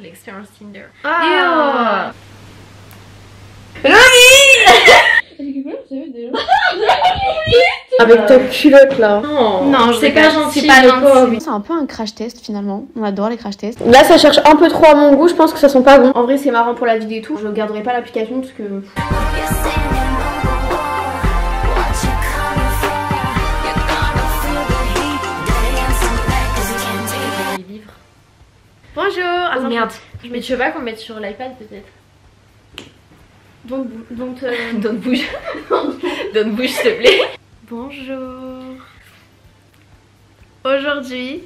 L'expérience Tinder. Ah Avec ta culotte là. Non, c'est pas gentil. C'est pas gentil. C'est un peu un crash test finalement. On adore les crash tests. Là ça cherche un peu trop à mon goût, je pense que ça sent pas bon. En vrai c'est marrant pour la vidéo et tout. Je garderai pas l'application parce que... Les livres. Bonjour. Oh Attends, merde. Mais tu veux pas qu'on mette sur l'iPad peut-être? Donc Donne bouge. Donne bouge s'il te plaît. bonjour. Aujourd'hui,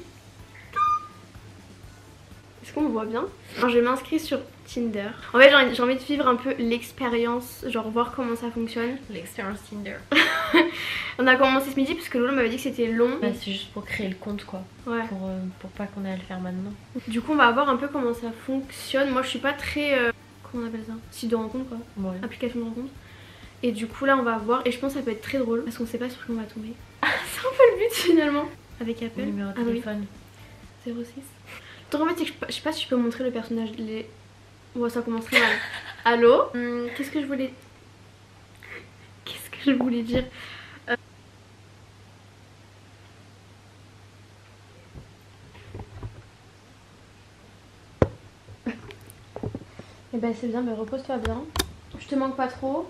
est-ce qu'on me voit bien? Alors, je m'inscris sur Tinder. En fait, j'ai envie de vivre un peu l'expérience, genre voir comment ça fonctionne. L'expérience Tinder. On a commencé ce midi parce que Lolo m'avait dit que c'était long. Bah, c'est juste pour créer le compte quoi. Ouais. Pour pas qu'on ait à le faire maintenant. Du coup, on va voir un peu comment ça fonctionne. Moi, je suis pas très... comment on appelle ça? Site de rencontre quoi. Ouais. Application de rencontre. Et du coup, là, on va voir. Et je pense que ça peut être très drôle parce qu'on sait pas sur qui on va tomber. C'est un peu le but finalement. Avec Apple. Numéro de Ah oui. téléphone. 06. Donc en fait, c'est que je sais pas si je peux montrer le personnage. Bon, ça commencerait mal. Allô? Qu'est-ce que je voulais... Qu'est-ce que je voulais dire? Eh ben c'est bien, mais repose-toi bien. Je te manque pas trop.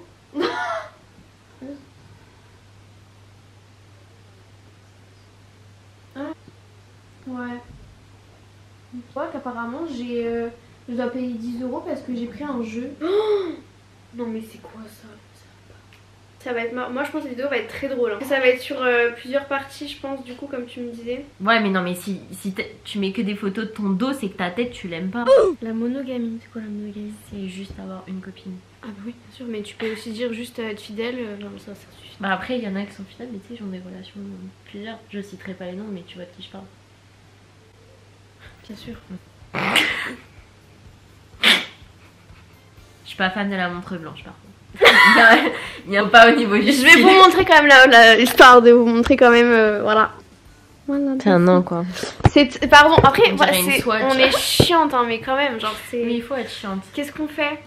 Ouais. Tu vois qu'apparemment je dois payer 10 € parce que j'ai pris un jeu. Non mais c'est quoi ça? Ça va être moi je pense que la vidéo va être très drôle. Ça va être sur plusieurs parties je pense du coup comme tu me disais. Ouais mais non mais si tu mets que des photos de ton dos c'est que ta tête tu l'aimes pas. La monogamie, c'est quoi la monogamie? C'est juste avoir une copine. Ah bah oui bien sûr, mais tu peux aussi dire juste être fidèle, ça suffit. Bah après il y en a qui sont fidèles mais tu sais j'en ai des relations plusieurs. Je citerai pas les noms mais tu vois de qui je parle. Bien sûr. Je suis pas fan de la montre blanche par contre. Il y a pas au niveau du Je vais vous montrer quand même l'histoire de vous montrer quand même voilà. C'est un an quoi. Pardon, après On voilà, dirait une Swatch. on est chiante hein, mais quand même genre c'est... Mais il faut être chiante. Qu'est-ce qu'on fait?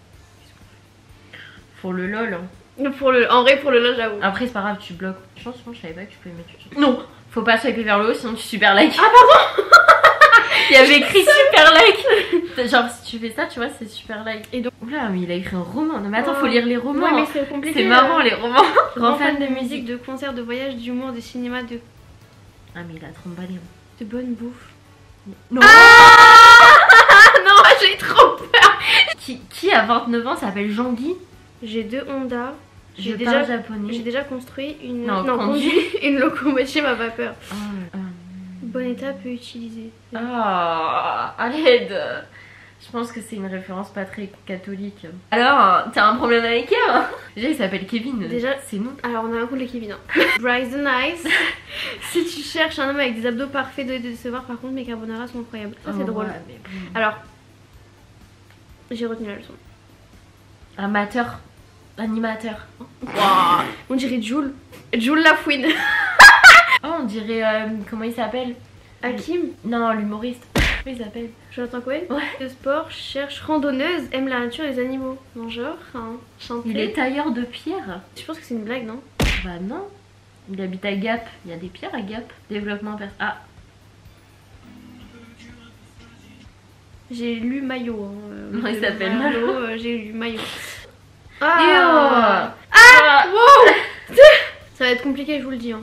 Pour le lol. En vrai pour le lot j'avoue. Après c'est pas grave tu bloques. Je savais pas que tu pouvais mettre. Non, faut pas swiper vers le haut sinon tu super like. Ah pardon. Il y avait écrit super like. Genre si tu fais ça tu vois c'est super like. Et donc... Oula mais il a écrit un roman. Non mais attends faut lire les romans. Ouais mais c'est compliqué. C'est marrant les romans. Grand fan de musique, de concerts, de voyages, d'humour, de cinéma, de Ah mais il a trop emballé. bonne bouffe. Non. Non j'ai trop peur. Qui à 29 ans s'appelle Jean-Guy? J'ai 2 Honda. Je J'ai parle déjà japonais. construit une... Non, conduit une locomotive à vapeur. Oh, Bon état peu utilisé. Ah, à l'aide. Je pense que c'est une référence pas très catholique. Alors, t'as un problème avec elle? Déjà, il s'appelle Kevin. Déjà, c'est non. Alors, on a un coup de Kevin. Hein. Bryce the Nice. Si tu cherches un homme avec des abdos parfaits, doit te décevoir. Par contre, mes carbonara sont incroyables. Ça, c'est drôle. Ouais, mais bon. Alors, j'ai retenu la leçon. Amateur. Animateur. Wow. On dirait Jules. Jules Lafouine. Oh, on dirait. Comment il s'appelle? Hakim. Non, l'humoriste. Comment il s'appelle? Jonathan Cohen. Ouais. De sport, cherche randoneuse, aime la nature et les animaux. Mangeur, chanter. Il est tailleur de pierre. Je pense que c'est une blague, non? Bah non. Il habite à Gap. Il y a des pierres à Gap. Développement Ah. J'ai lu Maillot. Non, il s'appelle Malo. J'ai lu Maillot. Ah. Wow. Ça va être compliqué, je vous le dis. Hein.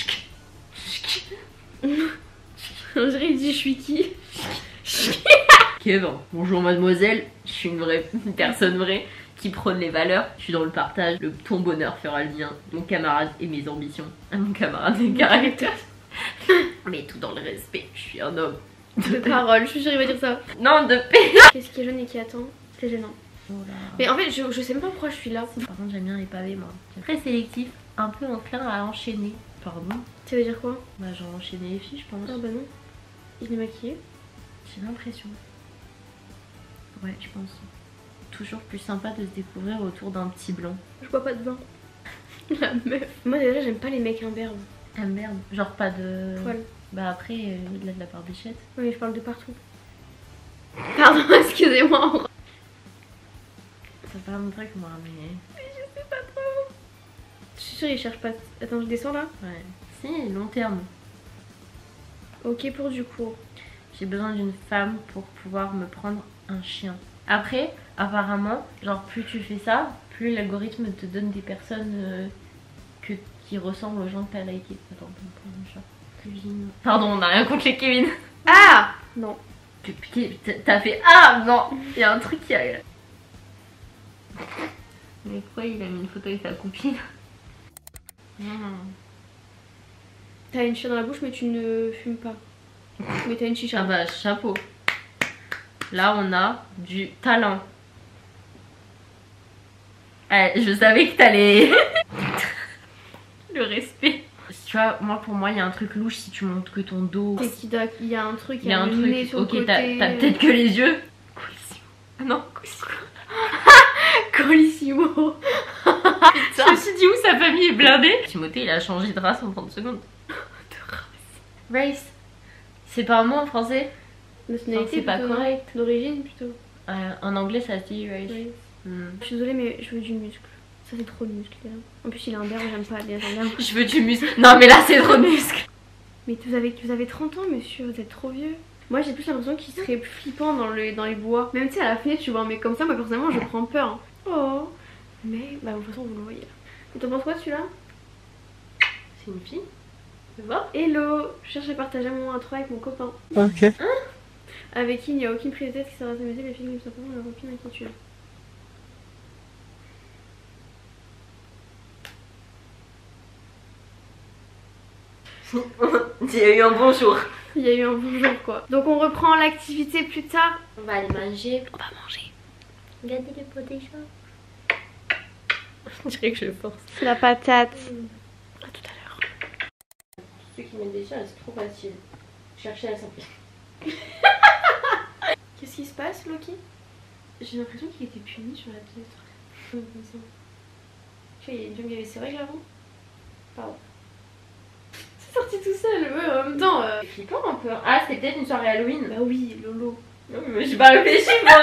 On dirait il dit je suis qui? Kevin, bonjour mademoiselle, je suis une personne vraie qui prône les valeurs, je suis dans le partage, ton bonheur fera le mien, mon camarade et mes ambitions, mon camarade et caractère. Mais tout dans le respect, je suis un homme. De parole, je suis sûre il va dire ça. Non, de paix. Qu'est-ce qui est jeune et qui attend? C'est gênant. Oh là. Mais en fait, je sais même pas pourquoi je suis là. Par contre, j'aime bien les pavés, moi. Très sélectif, un peu enclin à enchaîner. Pardon? Ça veut dire quoi? Bah, genre enchaîner les filles, je pense. Ah bah non. Il est maquillé? J'ai l'impression. Ouais, je pense. Toujours plus sympa de se découvrir autour d'un petit blanc. Je bois pas de vin. La meuf. Moi déjà, j'aime pas les mecs imberbes. Ah merde, genre pas de... Poil. Bah après, il a de la barbichette. Oui, mais je parle de partout. Pardon, excusez-moi. Ça fait un truc moi mais... Je sais pas trop. Je suis sûre il cherche pas. Attends, je descends là. Ouais. Si, long terme. Ok pour du cours. J'ai besoin d'une femme pour pouvoir me prendre un chien. Après, apparemment, genre plus tu fais ça, plus l'algorithme te donne des personnes qui ressemblent aux gens que t'as liké. Attends, on peut prendre un chat. Cuisine. Pardon, on n'a rien contre les Kevin. Ah non. Putain, t'as fait ah non, il y a un truc qui a... Mais quoi, il a mis une photo avec sa copine. T'as une chicha dans la bouche mais tu ne fumes pas. Mais t'as une chicha. Ah bah chapeau. Là on a du talent. Je savais que t'allais... Le respect. Tu vois, moi pour moi il y a un truc louche si tu montres que ton dos. C'est qu'il doit... Il y a un truc, Il y a un le truc. nez sur le Ok, côté. t'as peut-être que les yeux. Colissimo. Ah non, Colissimo. Je me suis dit où sa famille est blindée. Timothée il a changé de race en 30 secondes. Race. C'est pas un mot en français. Nationalité c'est pas plutôt, non? correct. D'origine plutôt. En anglais ça se dit race. Oui. Hmm. Je suis désolée mais je veux du muscle. Ça c'est trop de muscle là. En plus il a un berbe, j'aime pas les gens. Je veux du muscle. Non mais là c'est trop de muscle. Mais vous avez 30 ans monsieur, vous êtes trop vieux. Moi j'ai plus l'impression qu'il serait plus flippant dans les bois. Même si à la fenêtre tu vois un mec comme ça, moi personnellement je prends peur. Hein. Oh. Mais bah de toute façon vous le voyez là. Et t'en penses quoi celui-là? C'est une fille. Tu vois? Hello, je cherche à partager un moment à 3 avec mon copain. Ok. Hein? Avec qui il n'y a aucune prise de tête qui sert à s'amuser, les filles ne simplement leur aucune inquiétude. Il y a eu un bonjour. Il y a eu un bonjour quoi. Donc on reprend l'activité plus tard. On va aller manger. On va manger. Regardez le pot des chats. Je dirais que je force. C'est la patate. À tout à l'heure. Ceux qui mettent des chats, c'est trop facile. Chercher à s'appeler. Qu'est-ce qui se passe Loki? J'ai l'impression qu'il était puni sur la tête. Tu vois, il y a une femme qui avait ses règles avant. Pardon. C'est sorti tout seul, ouais, en même temps. C'est flippant un peu. Ah, c'était peut-être une soirée Halloween. Bah oui, Lolo. Non, mais j'ai pas réfléchi moi.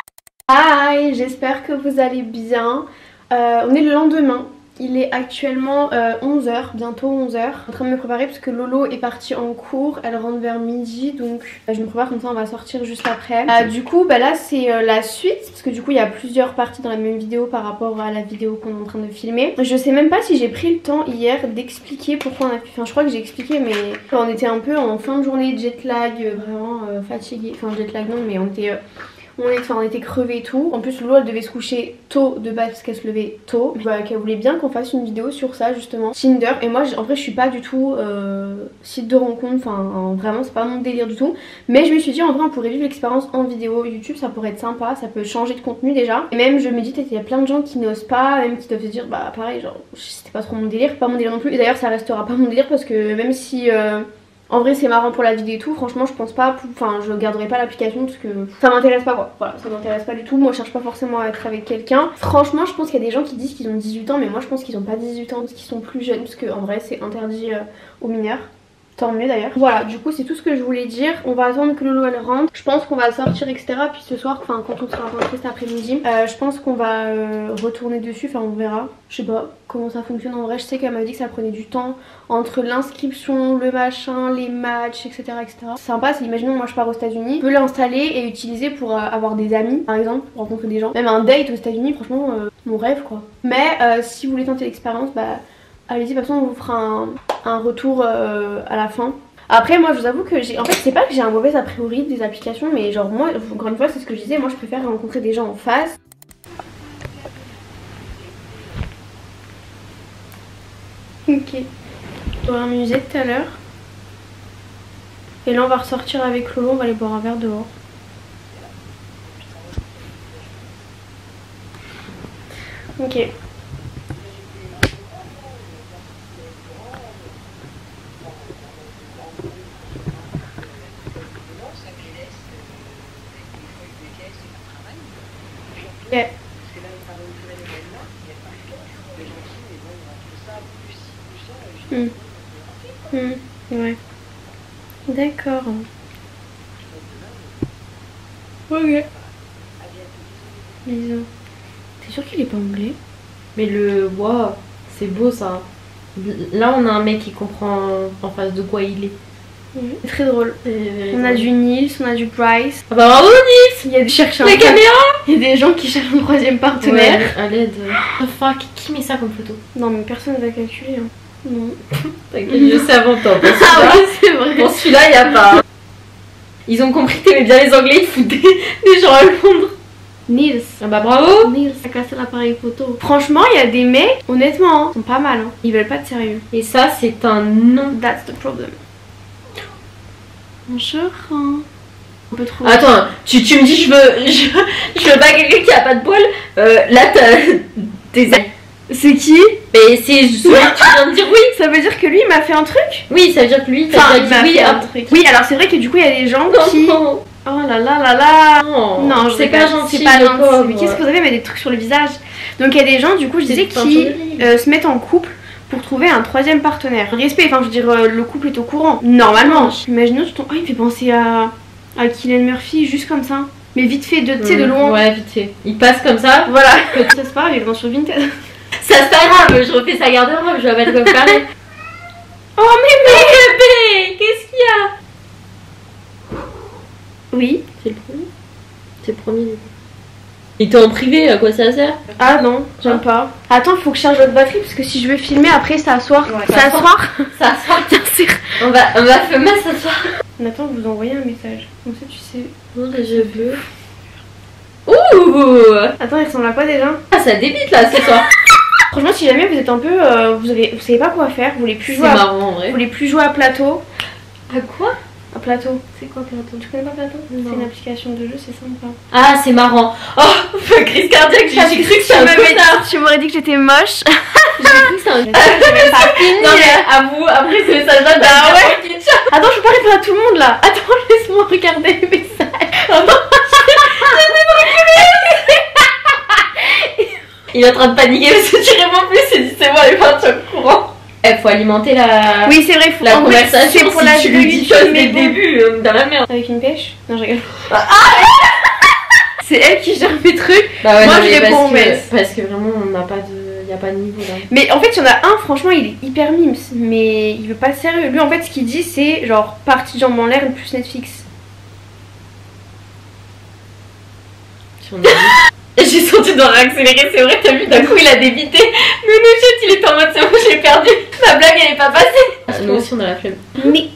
Hi, j'espère que vous allez bien. On est le lendemain. Il est actuellement 11h, bientôt 11h. En train de me préparer parce que Lolo est partie en cours. Elle rentre vers midi, donc je me prépare comme ça, on va sortir juste après. Du coup, bah là c'est la suite parce que du coup il y a plusieurs parties dans la même vidéo par rapport à la vidéo qu'on est en train de filmer. Je sais même pas si j'ai pris le temps hier d'expliquer pourquoi on a pu... Enfin je crois que j'ai expliqué mais on était un peu en fin de journée, jet lag, vraiment fatigué. Enfin jet lag non mais on était crevés et tout. En plus Lolo elle devait se coucher tôt de base parce qu'elle se levait tôt. Bah, qu'elle voulait bien qu'on fasse une vidéo sur ça justement. Tinder. Et moi en vrai je suis pas du tout site de rencontre. Enfin vraiment c'est pas mon délire du tout. Mais je me suis dit en vrai on pourrait vivre l'expérience en vidéo YouTube. Ça pourrait être sympa. Ça peut changer de contenu déjà. Et même je me dis peut-être il y a plein de gens qui n'osent pas. Même qui doivent se dire bah pareil genre c'était pas trop mon délire. Pas mon délire non plus. Et d'ailleurs ça restera pas mon délire parce que même si... en vrai c'est marrant pour la vidéo et tout, franchement je pense pas, enfin je garderai pas l'application parce que ça m'intéresse pas quoi, voilà ça m'intéresse pas du tout, moi je cherche pas forcément à être avec quelqu'un. Franchement je pense qu'il y a des gens qui disent qu'ils ont 18 ans mais moi je pense qu'ils ont pas 18 ans parce qu'ils sont plus jeunes parce que en vrai c'est interdit aux mineurs. Tant mieux d'ailleurs. Voilà, du coup c'est tout ce que je voulais dire. On va attendre que Lolo elle rentre. Je pense qu'on va sortir etc. Puis ce soir, enfin quand on sera rentré cet après-midi, je pense qu'on va retourner dessus. Enfin on verra. Je sais pas comment ça fonctionne en vrai. Je sais qu'elle m'a dit que ça prenait du temps entre l'inscription, le machin, les matchs, etc. etc. C'est sympa, c'est imaginons moi je pars aux États-Unis, je peux l'installer et utiliser pour avoir des amis par exemple, pour rencontrer des gens. Même un date aux États-Unis, franchement mon rêve quoi. Mais si vous voulez tenter l'expérience, bah allez-y, de toute façon on vous fera un retour à la fin. Après moi je vous avoue que j'ai... En fait c'est pas que j'ai un mauvais a priori des applications mais genre moi, encore une fois c'est ce que je disais, moi je préfère rencontrer des gens en face. Ok. On va m'amuser tout à l'heure. Et là on va ressortir avec Lolo, on va aller boire un verre dehors. Ok. Yeah. Ouais. D'accord. Ok. Bisous. T'es sûr qu'il est pas anglais? Mais le... Waouh, c'est beau ça. Là on a un mec qui comprend en face de quoi il est. C'est très drôle. On a du Nils, on a du Bryce. Ah bah bravo Nils. Il y a des chercheurs. La caméra. Il y a des gens qui cherchent un troisième partenaire. Ouais, à l'aide. Oh fuck, qui met ça comme photo? Non mais personne ne va calculer. Hein. Non. T'inquiète, je sais avant toi. Ah oui, c'est vrai. Pour celui-là, y a pas. Ils ont compris que t'aimais bien les Anglais, ils foutaient des gens à Londres. Nils. Ah bah bravo. Nils a cassé l'appareil photo. Franchement, il y a des mecs, honnêtement, hein, sont pas mal. Hein. Ils veulent pas de sérieux. Et ça, c'est un nom. That's the problem. Bonjour. On peut trouver. Attends, tu me dis je veux pas quelqu'un qui a pas de poils. Là, t'as des... C'est qui? Mais c'est celui que tu viens de dire oui. Ça veut dire que lui il m'a fait un truc? Oui, ça veut dire que lui, Enfin, t'as il déjà m'a dit oui. fait un truc. Oui, alors c'est vrai que du coup il y a des gens qui... Non. Oh là là là là. Non, c'est pas gentil. C'est pas le gentil. pauvre. Mais qu'est-ce que vous avez? Mais des trucs sur le visage. Donc il y a des gens, du coup, je disais, qui se mettent en couple pour trouver un troisième partenaire. Respect, enfin je veux dire, le couple est au courant. Normalement. Imaginons, tu tombes... Oh, il me fait penser à Cillian Murphy, juste comme ça. Mais vite fait, tu sais, de loin. Ouais, vite fait. Il passe comme ça. Voilà. Ça se passe, il est sur Vinted. Ça c'est pas grave, je refais sa garde-robe, je vais mettre comme parler. Oh mais bébé, qu'est-ce qu'il y a? Oui. C'est le premier. C'est le premier. Il était en privé, à quoi ça sert? Ah non, j'aime pas. Attends, faut que je charge votre batterie parce que si je veux filmer après ça asseoir. Ouais, ça asseoir. Ça sort. On va filmer ça soir. Attends, vous envoyez un message. Comme ça tu sais. Non, je veux. Ouh. Attends, il ressemble à quoi déjà? Ah, ça débite là ce soir. Franchement, si jamais vous êtes un peu, vous savez pas quoi faire, vous voulez plus C'est jouer. marrant en vrai. Vous voulez plus jouer à plateau. À quoi? À plateau. C'est quoi plateau? Tu connais pas plateau? Non. C'est une application de jeu, c'est sympa. Ah, c'est marrant. Oh, crise cardiaque, j'ai cru que c'était un connard. Tu m'aurais dit que j'étais moche. J'ai cru que c'était un connard. Non mais avoue, après ce message-là, bah ouais. Attends, je peux pas répondre à tout le monde là. Attends, laisse-moi regarder les messages. Il est en train de paniquer parce que tu réponds plus et dit c'est moi les parties au courant. Eh, faut alimenter la... Oui, c'est vrai, faut... la conversation. C'est pour si la tu lui dis chose dès le début, dans la merde. Avec une pêche? Non, je rigole. C'est elle qui gère mes trucs. Bah ouais, moi non, je réponds, parce que vraiment on n'a pas de... y a pas de niveau là. Mais en fait il y en a un, franchement il est hyper mimes, mais il veut pas de sérieux. Lui en fait ce qu'il dit c'est genre partie jambes en l'air plus Netflix. Si on a vu. J'ai senti devoir accélérer, c'est vrai, t'as vu, d'un coup il a débité. Mais le chat il était en mode c'est bon, j'ai perdu. Ma blague elle est pas passée. Nous aussi on a la flemme. Mais...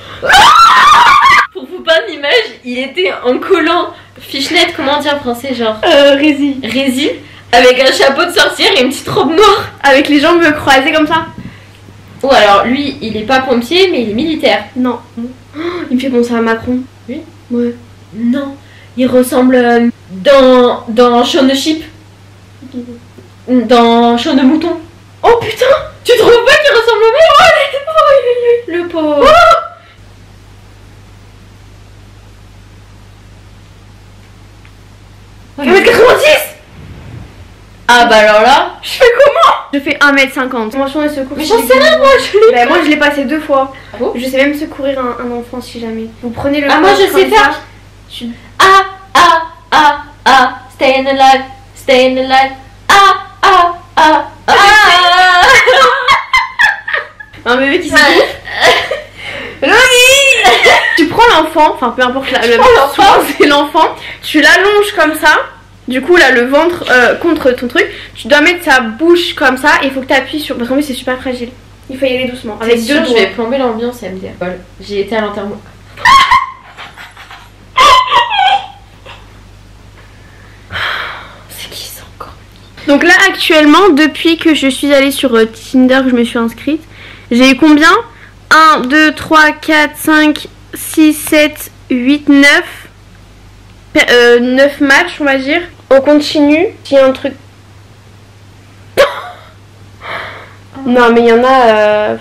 Pour vous pas d'image, il était en collant fishnet, comment dire en français, genre Rési. Rési, avec un chapeau de sorcière et une petite robe noire. Avec les jambes croisées comme ça. Ou alors lui il est pas pompier mais il est militaire. Non. Oh, il me fait penser à Macron. Oui. Ouais. Non, il ressemble dans Shaun the Sheep. Dans Shaun de Mouton. Oh putain. Tu trouves pas qu'il ressemble au mec? Le pauvre. 1m90. Ah bah alors là, Je fais comment? Je fais 1m50. Convention de secours. mais j'en sais rien moi, Moi je l'ai passé 2 fois. Ah bon? Je sais même secourir un enfant si jamais. Vous prenez le... Ah moi je sais faire. Staying alive, staying alive. Un bébé qui s'écouffe. Tu prends l'enfant, enfin peu importe souvent c'est l'enfant, tu l'allonges comme ça. Du coup là le ventre contre ton truc, tu dois mettre sa bouche comme ça et il faut que tu appuies sur... Parce qu'en fait c'est super fragile. Il faut y aller doucement. Avec Avec deux deux je vais plomber l'ambiance MDR. J'ai été à l'enterrement. C'est qui ça encore? Donc là actuellement, depuis que je suis allée sur Tinder, que je me suis inscrite, j'ai eu combien? 1, 2, 3, 4, 5, 6, 7, 8, 9 9 matchs on va dire. On continue. S'il y a un truc... Non mais il y en a...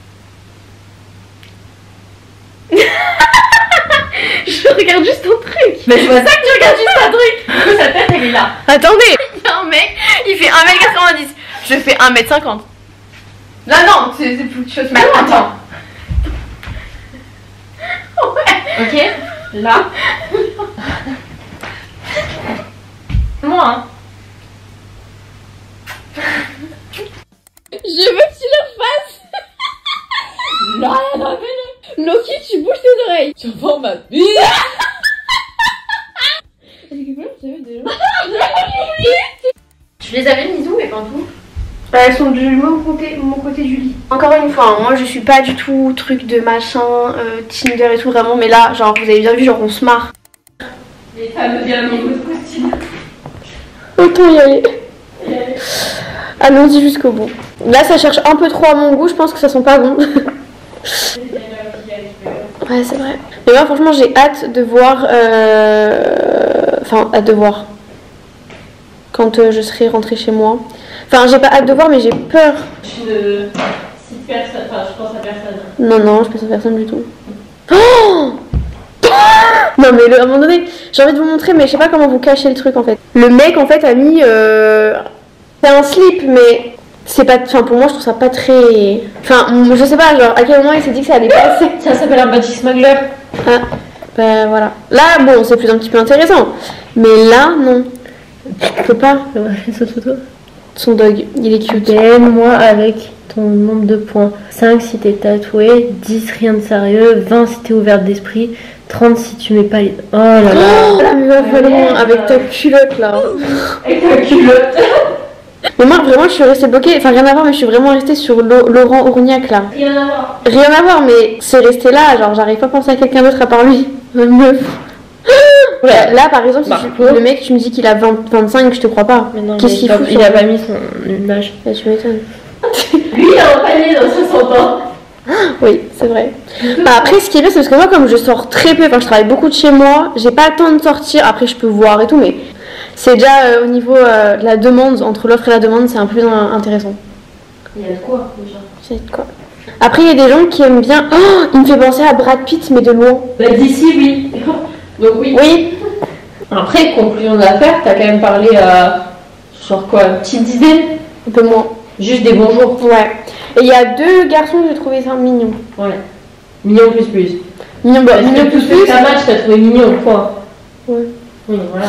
Je regarde juste un truc. Mais je vois ça que tu regardes juste un truc. Sa tête elle est là. Attendez, il y a un mec, il fait 1m90. Je fais 1m50. Là non, c'est plus de chose. Mais attends. Ouais. Ok. Là. moi, hein. Je veux que tu le refasses. Non, non, mais Loki, tu bouges tes oreilles. tu vends ma vie. Tu les avais mises où les pantoufles? Elles sont de mon côté du lit. Encore une fois, hein, moi je suis pas du tout truc de machin, Tinder et tout vraiment, mais là, genre vous avez bien vu, genre on se marre. Les fameux amigos de Christine. Autant y aller. Allons-y jusqu'au bout. Là, ça cherche un peu trop à mon goût, je pense que ça sent pas bon. Ouais, c'est vrai. Mais moi, franchement, j'ai hâte de voir. Enfin, hâte de voir. Quand je serai rentrée chez moi. Enfin, j'ai pas hâte de voir, mais j'ai peur. Je cite personne, enfin je pense à personne. Non, non, je pense à personne du tout. Oh non, mais à un moment donné, j'ai envie de vous montrer, mais je sais pas comment vous cacher le truc en fait. Le mec, en fait, a mis. C'est un slip, mais. C'est pas. Enfin, pour moi, je trouve ça pas très. Enfin, je sais pas, genre, à quel moment il s'est dit que ça allait passer. Ça s'appelle un body smuggler. Ah, ben voilà. Là, bon, c'est plus un petit peu intéressant. Mais là, non. Je peux pas. Cette photo. Son dog, il est cute. DM-moi avec ton nombre de points. 5 si t'es tatoué, 10 rien de sérieux, 20 si t'es ouverte d'esprit, 30 si tu mets pas les... Oh là là. Oh, la meuf, vraiment, avec ta culotte là. Avec ta culotte. Mais moi, vraiment, je suis restée bloquée. Enfin, rien à voir, mais je suis vraiment restée sur Laurent Ourniac là. Rien à voir. Rien à voir, mais c'est resté là. Genre, j'arrive pas à penser à quelqu'un d'autre à part lui. Meuf. Ouais, là, par exemple, si le mec, tu me dis qu'il a 25, je te crois pas. Qu'est-ce qu'il fout? Il a pas mis son âge. Bah, tu m'étonnes. Lui, il a un panier dans 60 ans. Oui, c'est vrai. Bah, après, ce qui est bien, c'est parce que moi, comme je sors très peu, enfin, je travaille beaucoup de chez moi, j'ai pas le temps de sortir. Après, je peux voir et tout, mais c'est déjà au niveau de la demande, entre l'offre et la demande, c'est un peu plus intéressant. Il y a de quoi déjà? C'est de quoi. Après, il y a des gens qui aiment bien. Oh, il me fait penser à Brad Pitt, mais de loin. Bah, d'ici, oui. Donc, oui. Oui. Après, conclusion d'affaires, t'as quand même parlé à. Genre quoi? Petite dizaine? Un peu moins. Juste des bonjours. Ouais. Et il y a 2 garçons que j'ai trouvé ça mignon. Ouais. Mignon plus plus. Mignon, bah, mignon plus plus. Ta match, t'as trouvé mignon, quoi. Ouais. Oui, voilà.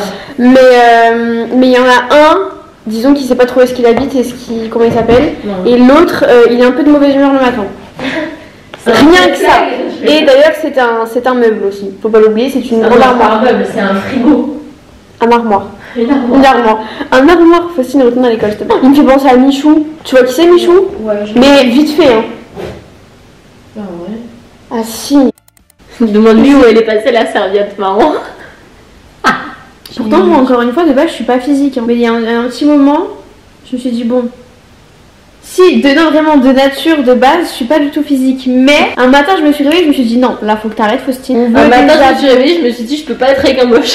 Mais il y en a un, disons, qui sait pas trop où est-ce qu'il habite et comment il s'appelle. Non. Et l'autre, il est un peu de mauvaise humeur le matin. Rien que ça. Et d'ailleurs, c'est un meuble aussi. Faut pas l'oublier, c'est une grande armoire. Un meuble, c'est un frigo. Un armoire. Une armoire. Une armoire. Un armoire, Faustine, retourne à l'école, s'il te plaît. Il me fait penser à Michou. Tu vois qui c'est, Michou? Ouais, Mais vite fait, hein. Ah ouais. Ah si. Demande-lui où elle est passée la serviette marron. Pourtant, moi, encore une fois, de base, je suis pas physique. Hein. Mais il y a un petit moment, je me suis dit, bon. Si, vraiment de nature, de base, je suis pas du tout physique. Mais un matin, je me suis réveillée, je me suis dit, non, là, faut que t'arrêtes, Faustine. Un matin, je me suis réveillée, je me suis dit, je peux pas être avec un moche.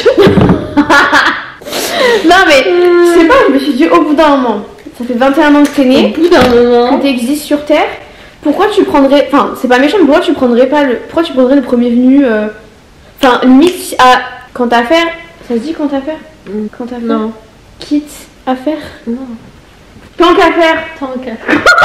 Non, mais je sais pas, je me suis dit, au bout d'un moment, ça fait 21 ans que t'es né, Au bout d'un moment. que t'existes sur Terre, pourquoi tu prendrais. Enfin, c'est pas méchant, mais pourquoi tu prendrais le premier venu. Enfin, limite, quant à faire. Ça se dit quant à faire? Quant à faire? Non. Quitte à faire? Non. Tant qu'à faire? Tant qu'à.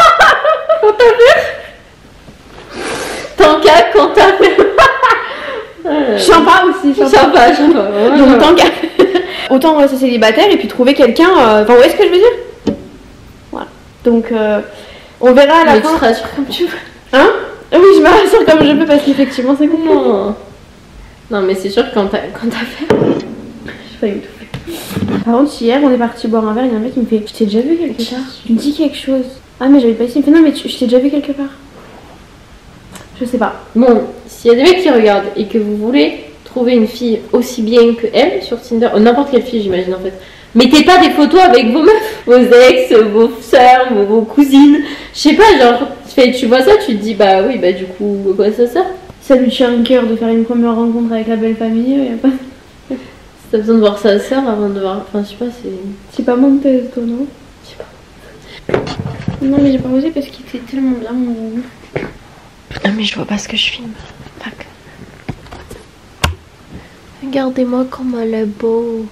Tant qu'à, quand t'as fait. Sympa aussi, Sympa. Donc tant qu'à autant rester célibataire et puis trouver quelqu'un. Enfin, vous voyez ce que je veux dire? Voilà. Donc, on verra à la Mais fin. tu te rassures comme tu veux. Hein? Oui, je me rassure comme je peux parce qu'effectivement, c'est cool. Non. Non, mais c'est sûr que quand t'as fait. Je sais pas du tout. Par contre, hier, on est parti boire un verre. Il y a un mec qui me fait: je t'ai déjà vu quelque part. Tu me dis quelque chose. Ah, mais j'avais pas ici. Il me fait: non, mais je t'ai déjà vu quelque part. Je sais pas. Bon, s'il y a des mecs qui regardent et que vous voulez trouver une fille aussi bien que elle sur Tinder, n'importe quelle fille, j'imagine en fait. Mettez pas des photos avec vos meufs, vos ex, vos sœurs, vos cousines. Je sais pas, genre, tu vois ça, tu te dis, bah oui, bah du coup, quoi ça sert? Ça lui tient un cœur de faire une première rencontre avec la belle famille. Y a pas... T'as besoin de voir sa sœur avant de voir. Enfin, je sais pas, c'est. C'est pas mon thèse, toi, non? Je sais pas. Non, mais j'ai pas osé parce qu'il était tellement bien, mon. Ah, mais je vois pas ce que je filme. Tac. Regardez-moi comme elle est beau.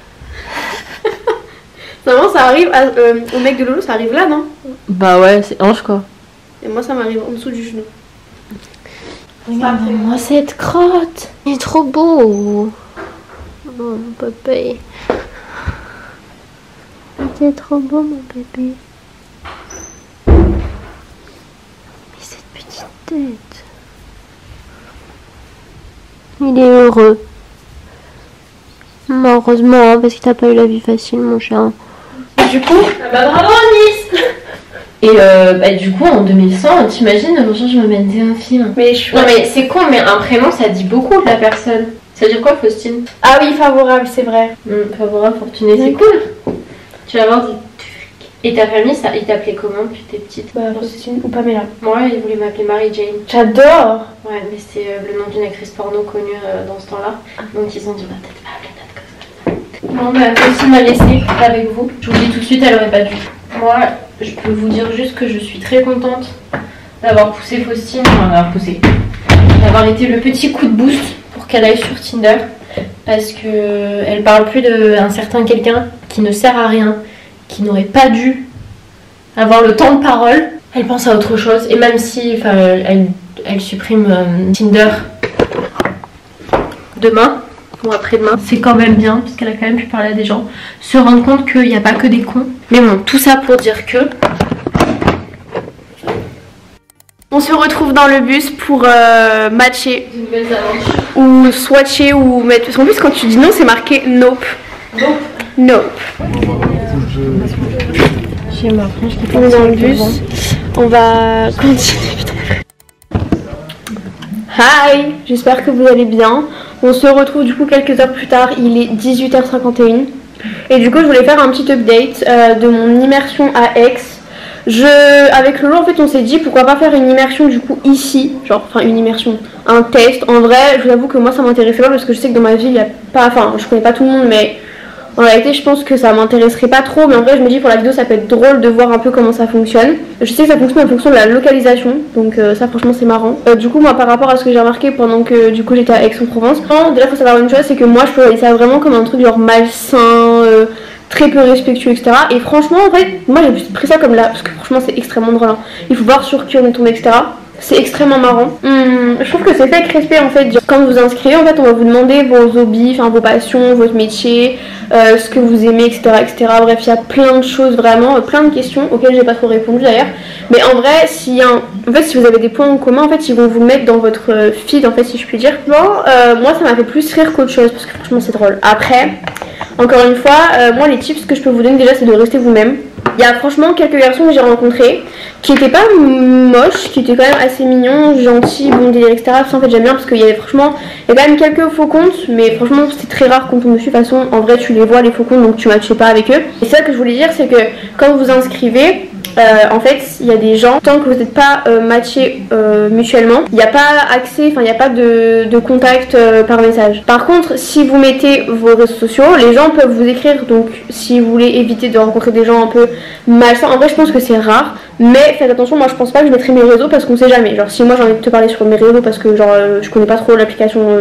Normalement, ça arrive au mec de Lolo, ça arrive là, non? Bah ouais, c'est hanche quoi. Et moi, ça m'arrive en dessous du genou. Regardez-moi cette crotte. Il est trop beau. Oh, mon papa. C'est trop beau mon bébé. Mais cette petite tête. Il est heureux. Heureusement, parce qu'il t'a pas eu la vie facile mon chat. Du coup, bravo Nice. Et du coup en 2100, t'imagines, un jour je me mettais un film. Mais Non mais c'est con, mais un prénom ça dit beaucoup de la personne. Ça veut dire quoi Faustine? Ah oui, favorable, c'est vrai. Favorable, fortuné, c'est cool. Tu vas avoir des trucs. Et ta famille, ça, ils t'appelaient comment depuis t'es petite? Bah Faustine ou Pamela. Moi, ils voulaient m'appeler Mary Jane. J'adore. Ouais, mais c'est le nom d'une actrice porno connue dans ce temps-là. Donc ils ont dit, on va peut-être pas appeler notre gosse comme ça. Bon bah Faustine m'a laissé avec vous. Je vous dis tout de suite, elle aurait pas dû. Moi, je peux vous dire juste que je suis très contente d'avoir poussé Faustine, d'avoir été le petit coup de boost pour qu'elle aille sur Tinder. Parce que elle parle plus d'un certain quelqu'un qui ne sert à rien, qui n'aurait pas dû avoir le temps de parole. Elle pense à autre chose. Et même si elle supprime Tinder demain ou après-demain, c'est quand même bien parce qu'elle a quand même pu parler à des gens, se rendre compte qu'il n'y a pas que des cons. Mais bon, tout ça pour dire que on se retrouve dans le bus pour matcher ou swatcher ou mettre. Parce qu'en plus quand tu dis non c'est marqué nope. Nope. j'ai ma frange qui On est dans le bus. On va continuer. Hi, j'espère que vous allez bien. On se retrouve du coup quelques heures plus tard, il est 18h51. Et du coup je voulais faire un petit update de mon immersion à Aix. Avec Lolo en fait on s'est dit pourquoi pas faire une immersion du coup ici, une immersion, un test. En vrai je vous avoue que moi ça m'intéressait pas parce que je sais que dans ma ville il y a pas, je connais pas tout le monde mais en réalité je pense que ça m'intéresserait pas trop, mais en vrai je me dis pour la vidéo ça peut être drôle de voir un peu comment ça fonctionne. Je sais que ça fonctionne en fonction de la localisation, donc ça franchement c'est marrant. Du coup moi par rapport à ce que j'ai remarqué pendant que du coup j'étais à Aix-en-Provence, déjà faut savoir une chose, c'est que moi je trouvais ça vraiment comme un truc genre malsain, très peu respectueux, etc. Et franchement en fait moi j'ai pris ça comme là, parce que franchement c'est extrêmement drôle, hein. Il faut voir sur qui on est tombé, etc. C'est extrêmement marrant. Je trouve que c'est fait avec respect en fait. Quand vous vous inscrivez en fait on va vous demander vos hobbies, vos passions, votre métier, ce que vous aimez, etc., etc. Bref il y a plein de choses vraiment, plein de questions auxquelles j'ai pas trop répondu d'ailleurs. Mais en vrai si vous avez des points en commun en fait ils vont vous mettre dans votre feed en fait si je puis dire. Bon moi ça m'a fait plus rire qu'autre chose parce que franchement c'est drôle. Après encore une fois moi les tips que je peux vous donner déjà c'est de rester vous-même. Il y a franchement quelques garçons que j'ai rencontrés qui étaient pas moches, qui étaient quand même assez mignons, gentils, bon délire, etc. Ça en fait j'aime bien parce qu'il y avait franchement, il y a quand même quelques faux comptes, mais franchement c'est très rare qu'on tombe dessus. De toute façon en vrai tu les vois les faux comptes donc tu matches pas avec eux. Et ça que je voulais dire c'est que quand vous vous inscrivez, en fait il y a des gens, tant que vous n'êtes pas matchés mutuellement, il n'y a pas accès, il n'y a pas de contact par message. Par contre si vous mettez vos réseaux sociaux, les gens peuvent vous écrire, donc si vous voulez éviter de rencontrer des gens un peu malsains, en vrai je pense que c'est rare, mais faites attention, moi je pense pas que je mettrai mes réseaux parce qu'on sait jamais. Genre si moi j'ai envie de te parler sur mes réseaux parce que je connais pas trop l'application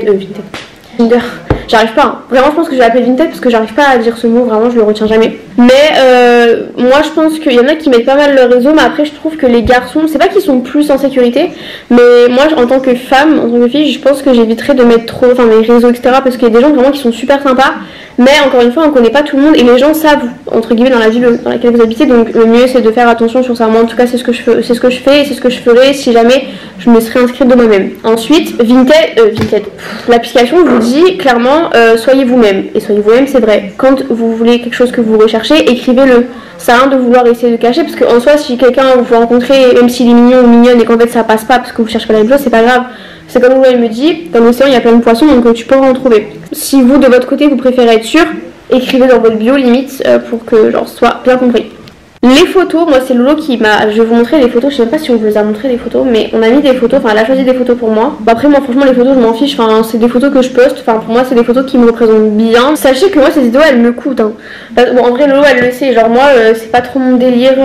Tinder. J'arrive pas, hein. Vraiment je pense que je vais appeler Vinted parce que j'arrive pas à dire ce mot, vraiment je le retiens jamais. Mais moi je pense qu'il y en a qui mettent pas mal leur réseau, mais après je trouve que les garçons, c'est pas qu'ils sont plus en sécurité, mais moi en tant que femme, en tant que fille, je pense que j'éviterais de mettre trop, mes réseaux etc. parce qu'il y a des gens vraiment qui sont super sympas, mais encore une fois on connaît pas tout le monde et les gens savent, entre guillemets, dans la ville dans laquelle vous habitez, donc le mieux c'est de faire attention sur ça. Moi en tout cas c'est ce que je fais et c'est ce que je ferai si jamais je me serais inscrite de moi-même. Ensuite, Vinted, l'application vous dit clairement soyez vous-même, et soyez vous-même c'est vrai. Quand vous voulez quelque chose que vous recherchez, écrivez-le. Ça a rien de vouloir essayer de cacher, parce qu'en soi si quelqu'un vous rencontrez, même s'il est mignon ou mignonne et qu'en fait ça passe pas parce que vous cherchez pas la même chose, c'est pas grave. C'est comme elle me dit, dans l'océan il y a plein de poissons donc tu peux en trouver. Si vous de votre côté vous préférez être sûr, écrivez dans votre bio limite pour que soit bien compris. Les photos, moi c'est Lolo qui m'a... Je vais vous montrer les photos, je sais même pas si on vous les a montré les photos, mais on a mis des photos, elle a choisi des photos pour moi. Bon, après moi franchement les photos je m'en fiche, c'est des photos que je poste, pour moi c'est des photos qui me représentent bien. Sachez que moi ces vidéos elles me coûtent, hein. Bon en vrai Lolo elle le sait, moi c'est pas trop mon délire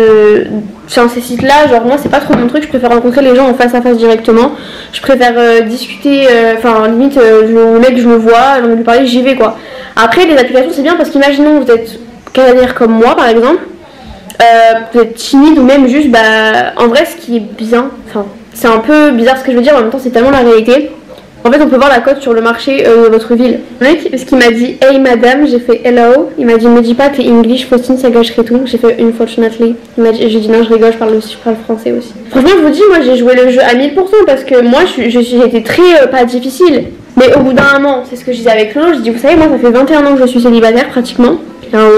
ces sites là, moi c'est pas trop mon truc, je préfère rencontrer les gens en face à face directement. Je préfère discuter, limite le mec je le vois, j'ai envie de lui parler, j'y vais quoi. Après les applications c'est bien parce qu'imaginons vous êtes casanière comme moi par exemple. Vous êtes timide ou même juste en vrai ce qui est bien, c'est un peu bizarre ce que je veux dire, en même temps c'est tellement la réalité, En fait, on peut voir la cote sur le marché de votre ville. Le mec, ce qu'il m'a dit, hey madame, j'ai fait hello. Il m'a dit, me dis pas t'es English, Faustine, ça gâcherait tout. J'ai fait unfortunately. J'ai dit non, je rigole, je parle français aussi. Franchement, je vous dis, moi j'ai joué le jeu à 1000% parce que moi j'ai été très pas difficile. Mais au bout d'un moment, c'est ce que je disais avec Lolo, je dis, vous savez, moi ça fait 21 ans que je suis célibataire pratiquement. Et à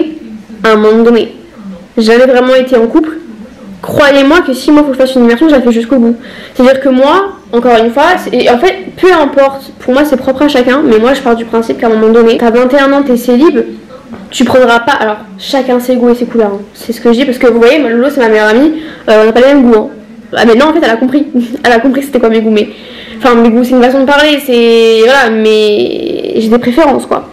un moment donné, j'ai jamais vraiment été en couple. Croyez-moi que si moi faut que je fasse une immersion, je la fais jusqu'au bout. C'est-à-dire que moi, encore une fois, et en fait, peu importe, pour moi c'est propre à chacun, mais moi je pars du principe qu'à un moment donné, t'as 21 ans, t'es célib, tu prendras pas. Alors, chacun ses goûts et ses couleurs, hein. C'est ce que je dis, parce que vous voyez, Lolo c'est ma meilleure amie, on n'a pas les mêmes goûts. Hein. Ah, mais non, en fait, elle a compris. Elle a compris c'était quoi mes goûts, mais. Enfin, mes goûts, c'est une façon de parler, c'est. Voilà, mais j'ai des préférences quoi.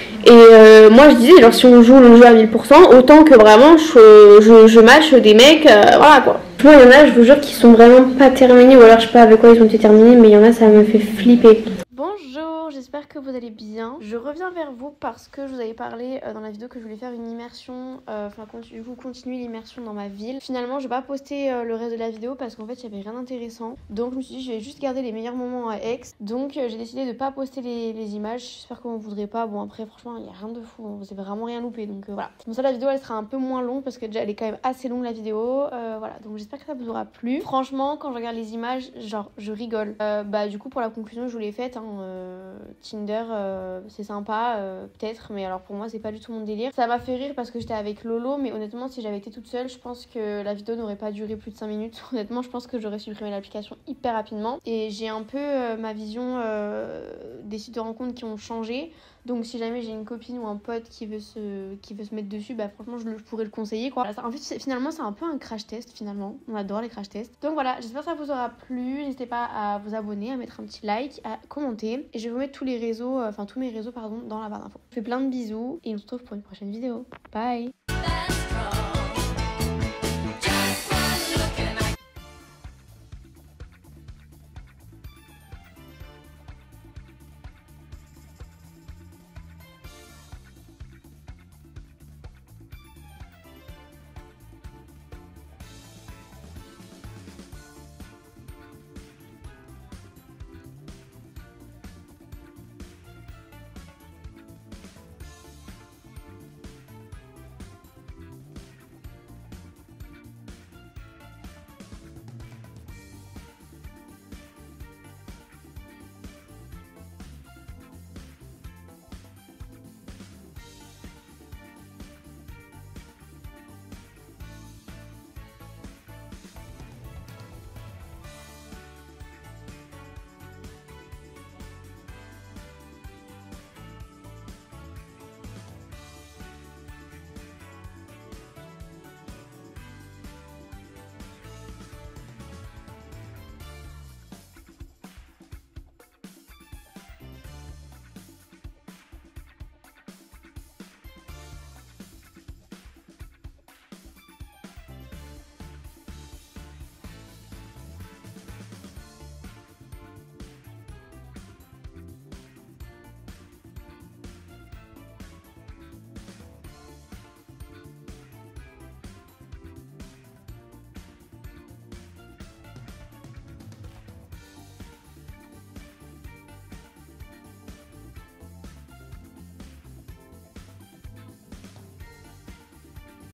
Et moi je disais, genre si on joue le jeu à 1000%, autant que vraiment je match des mecs, voilà quoi. Moi il y en a, je vous jure, qui sont vraiment pas terminés, ou alors je sais pas avec quoi ils ont été terminés, mais il y en a, ça me fait flipper. Bonjour, j'espère que vous allez bien. Je reviens vers vous parce que je vous avais parlé dans la vidéo que je voulais faire une immersion, du coup continuer l'immersion dans ma ville. Finalement je vais pas poster le reste de la vidéo parce qu'en fait il y avait rien d'intéressant. Donc je me suis dit je vais juste garder les meilleurs moments à Aix. Donc j'ai décidé de pas poster les images, j'espère qu'on voudrait pas. Bon après franchement il y a rien de fou, hein. Vous avez vraiment rien loupé donc voilà. Bon ça la vidéo elle sera un peu moins longue parce que déjà elle est quand même assez longue la vidéo. Voilà donc j'espère que ça vous aura plu. Franchement quand je regarde les images genre je rigole. Du coup pour la conclusion je vous l'ai faite hein, Tinder c'est sympa peut-être, mais alors pour moi c'est pas du tout mon délire. Ça m'a fait rire parce que j'étais avec Lolo, mais honnêtement si j'avais été toute seule je pense que la vidéo n'aurait pas duré plus de 5 minutes. Honnêtement je pense que j'aurais supprimé l'application hyper rapidement. Et j'ai un peu ma vision des sites de rencontres qui ont changé. Donc si jamais j'ai une copine ou un pote qui veut se mettre dessus, bah franchement je pourrais le conseiller quoi. En fait finalement c'est un peu un crash test finalement. On adore les crash tests. Donc voilà, j'espère que ça vous aura plu. N'hésitez pas à vous abonner, à mettre un petit like, à commenter. Et je vais vous mettre tous mes réseaux dans la barre d'infos. Je vous fais plein de bisous et on se retrouve pour une prochaine vidéo. Bye.